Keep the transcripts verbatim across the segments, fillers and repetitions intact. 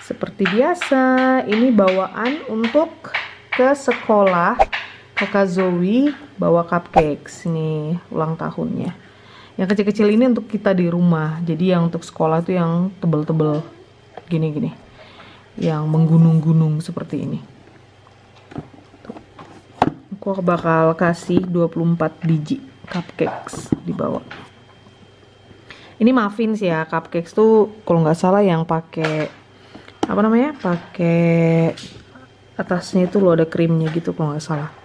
Seperti biasa, ini bawaan untuk ke sekolah. Kakak Zoe bawa cupcakes nih, ulang tahunnya. Yang kecil-kecil ini untuk kita di rumah. Jadi yang untuk sekolah tuh yang tebel-tebel gini-gini. Yang menggunung-gunung seperti ini. Aku bakal kasih dua puluh empat biji cupcakes dibawa. Ini muffins ya, cupcakes tuh kalau nggak salah yang pakai apa namanya, pakai atasnya itu loh ada krimnya gitu kalau nggak salah.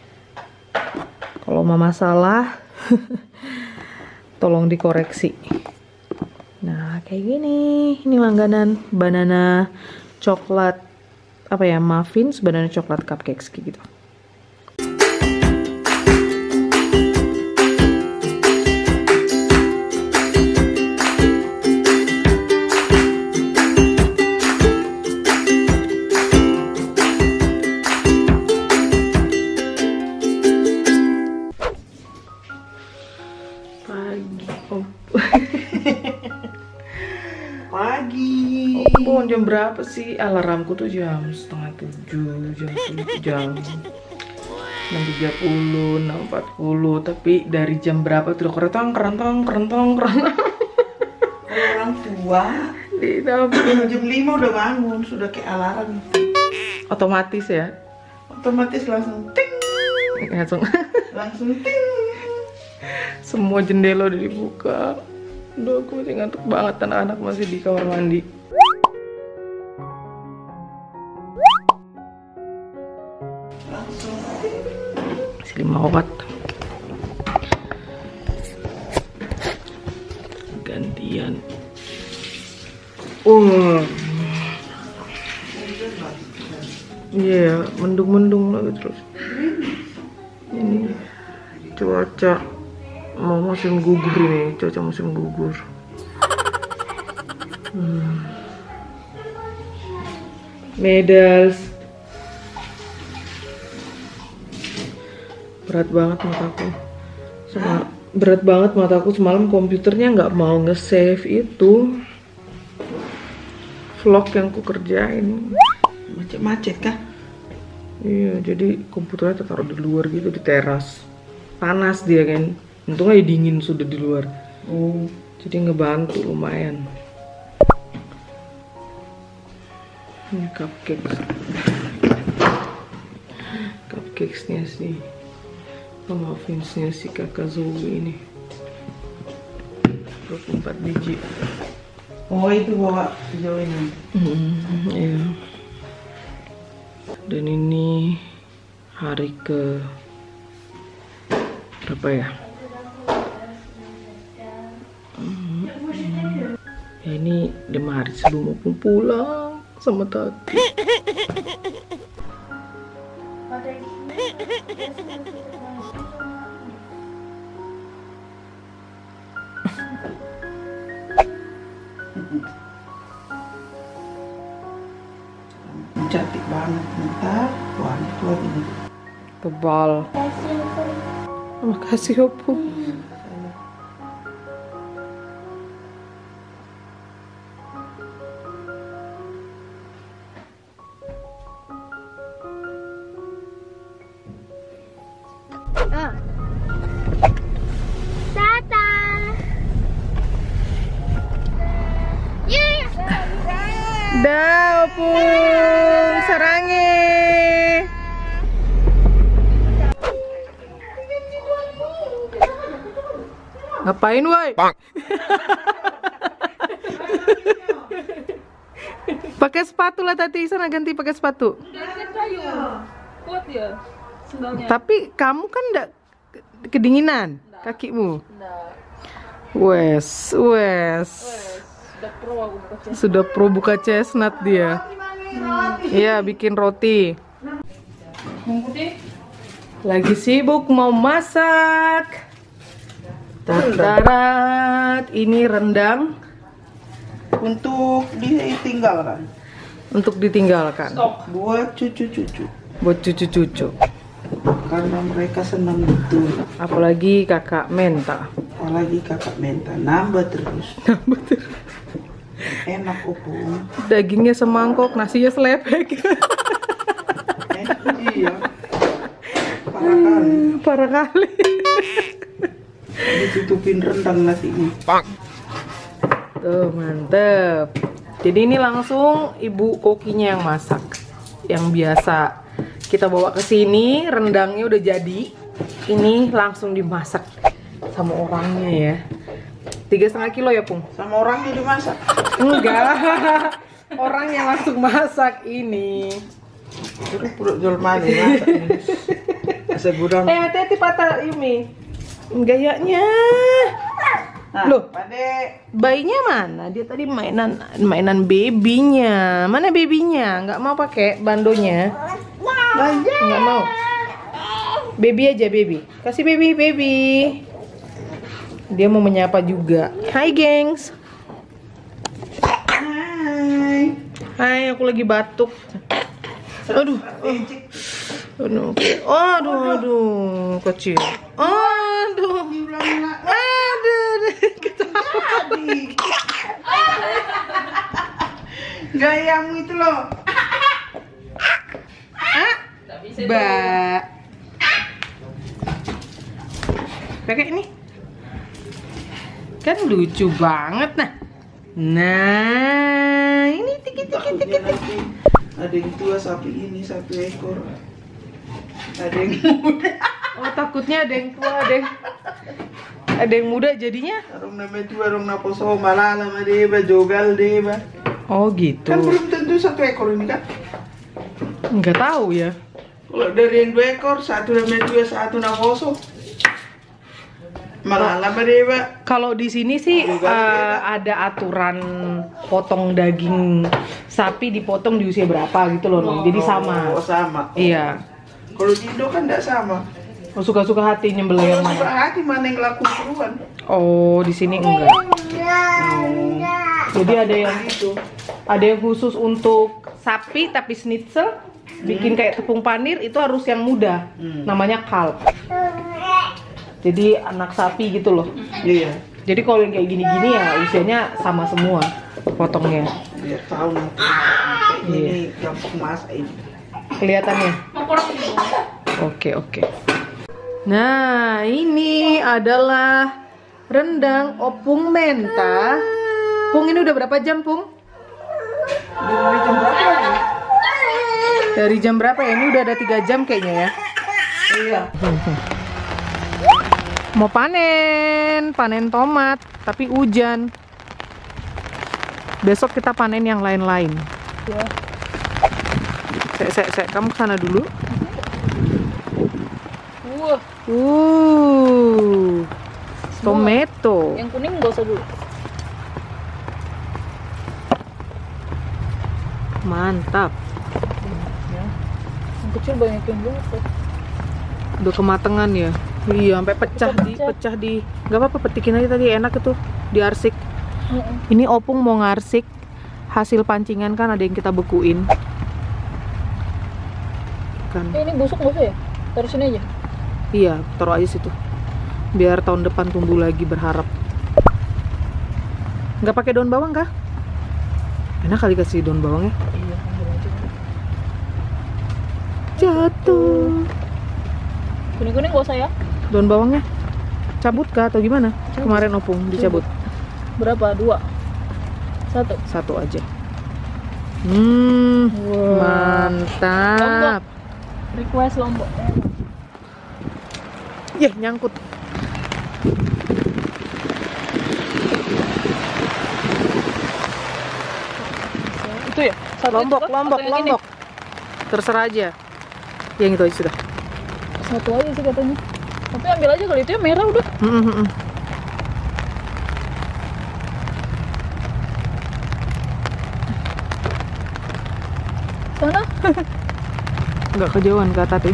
Kalau mama salah tolong dikoreksi. Nah kayak gini, ini langganan banana coklat apa ya, muffins banana coklat cupcakes kayak gitu. Pagi. Oh, jam berapa sih? Alarmku tuh jam setengah tujuh, jam tujuh, jam enam tiga puluh, enam empat puluh. Tapi dari jam berapa tuh kerentong, kerentong, kerentong, kerentong. Kalau orang tua Di jam lima udah bangun, sudah kayak alarm. otomatis ya? Otomatis langsung ting, Langsung langsung ting. semua jendela udah dibuka. Aduh, aku masih ngantuk banget, anak-anak masih di kamar mandi. Langsung Masih lima obat. Gantian. Uh. Iya, yeah, mendung-mendung lagi terus. Ini cuaca mau musim gugur ini, cuaca musim gugur. Hmm. Medals. Berat banget mataku. Sama berat banget mataku semalam, komputernya nggak mau nge-save itu vlog yang ku kerjain. macet-macet kah? Iya, jadi komputernya taruh di luar gitu, di teras. Panas dia kan. Untungnya dingin sudah di luar. Oh, Jadi ngebantu lumayan. Ini cupcakes. Cupcakesnya sih. Muffinsnya si kakak Zoe ini. dua puluh empat biji. oh itu bawa jauh ini. Hmm, iya. Dan ini hari ke berapa ya? Hmm, ya ini lima hari sebelum mau pulang sama Tati. Cantik banget, bentar. Wah, itu ini. Tebal. Makasih Opo. Ah. Tata. Yeah. Dah Opo, sarangi. Ngapain woi? Pakai sepatu lah Tati, sana ganti pakai sepatu. Kayu kuat ya sendalnya. Tapi kamu kan enggak kedinginan kakimu. Wes, wes. Sudah pro aku buka chest. Sudah pro buka chestnut dia. Iya, bikin roti. Lagi sibuk mau masak. Tatarat, ini rendang Untuk ditinggalkan. untuk ditinggalkan Buat cucu-cucu. buat cucu-cucu. Karena mereka senang betul. Apalagi kakak Menta. Apalagi kakak Menta nambah terus. Enak opung. Dagingnya semangkok, nasinya selepek. Eh, iya. Parah kali. Parah kali. Ditutupin rendang nasinya. Tuh, mantep. Jadi ini langsung ibu kokinya yang masak. Yang biasa kita bawa ke sini, rendangnya udah jadi. Ini langsung dimasak sama orangnya ya. Tiga setengah kilo ya, Pung? Sama orangnya dimasak. Enggak. Orangnya langsung masak ini. Itu perut jual mana masak ini. Asa gudang. Eh, hati-hati patah Yumi. Gayanya. Nah, Loh. Pade. Bayinya mana? Dia tadi mainan mainan babynya. Mana babynya? Nggak mau pakai bandonya? Nggak mau. Baby aja baby. Kasih baby baby. Dia mau menyapa juga. Hai gengs. Hai. Hai, aku lagi batuk. Aduh. Aduh. Aduh, aduh, kecil. Aduh. Aduh. Adik. Gayamu itu loh. Mbak. Pakai ini. Kan lucu banget nah. Nah, ini dikit dikit dikit. Nanti ada yang tua sapi ini satu ekor. Ada yang muda. Oh, takutnya ada yang tua, ada yang ada yang muda jadinya. Orang namanya tua, orang naposo malala sama deba, jogal deba. Oh, gitu. Kan belum tentu satu ekor ini kan. Nggak tahu ya. Kalau dari yang dua ekor, satu namanya tua, satu naposo. Malala sama deba. Kalau di sini sih eh, ada aturan potong daging sapi dipotong di usia berapa gitu loh, Nong. Jadi sama. Oh, sama. Iya. Kalau di Indo kan tidak sama. Oh, suka-suka hati nyembelih yang Kalau mana? berhati mana yang laku seruan. Oh, di sini enggak. Jadi ada yang Itu. ada yang khusus untuk sapi tapi schnitzel, bikin kayak tepung panir itu harus yang muda. Hmm. Namanya kalb. Jadi anak sapi gitu loh. Iya. Jadi kalau yang kayak gini-gini ya usianya sama semua potongnya. Biar tahu nanti. Kayak ini gampang masak ini. Kelihatannya. Oke, oke. Nah, ini adalah rendang opung menta. Pung, ini udah berapa jam, Pung? Dari jam berapa ya? Dari jam berapa ya? Ini udah ada tiga jam kayaknya ya. Iya. Mau panen, panen tomat, tapi hujan. Besok kita panen yang lain-lain. Ya. Sek, sek, sek, kamu kesana dulu. Wah, Uh, tomato. yang kuning nggak usah dulu. Mantap. Ya. Yang kecil banyak yang dulu. Udah kematangan ya. Iya, sampai pecah di Pecah. pecah di. Gak apa-apa, petikin aja tadi, enak itu. Diarsik. Ini opung mau ngarsik. Hasil pancingan kan ada yang kita bekuin. Kan. Eh, ini busuk nggak usah ya? Taruh sini aja. Iya, taruh aja situ. Biar tahun depan tumbuh lagi, berharap. Nggak pakai daun bawang kah? Enak kali kasih daun bawangnya. Iya, ambil aja. Jatuh. Kuning-kuning nggak usah ya? Daun bawangnya cabut kah atau gimana? Cabut. Kemarin opung dicabut. Berapa? Dua? Satu? Satu aja. Hmm, Wow. mantap. Request lombok. Yeh, nyangkut. Itu ya? Satu Lombok, itu kah? lombok, Atau yang ini? lombok. Terserah aja. Yang itu aja sudah. Satu aja sih katanya. Tapi ambil aja kali itu ya, merah udah. Mm, mm, mm. Sana. Nggak kejauhan kata tadi.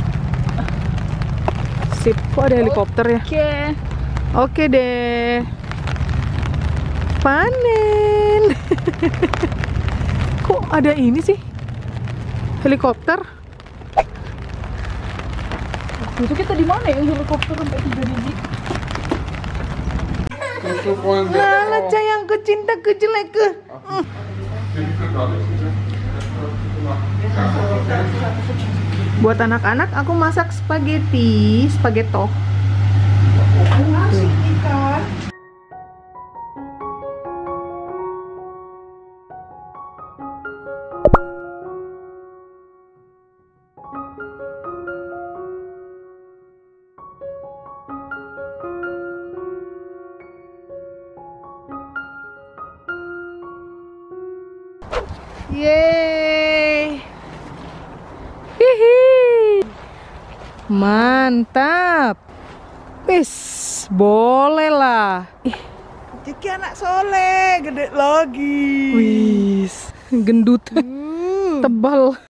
Sip, kok ada helikopter ya? Oke. Oke deh. Panen. Kok ada ini sih? Helikopter? Itu kita di mana ya helikopter sampai tiga biji? Lala sayang kecinta kejelek ke. Buat anak-anak aku masak spaghetti, spaghetto. Ngasih ikan. Yeay. Hihi. Mantap. Wis, boleh lah. Ih, Ciki anak soleh, gede lagi. wis, gendut, tebal.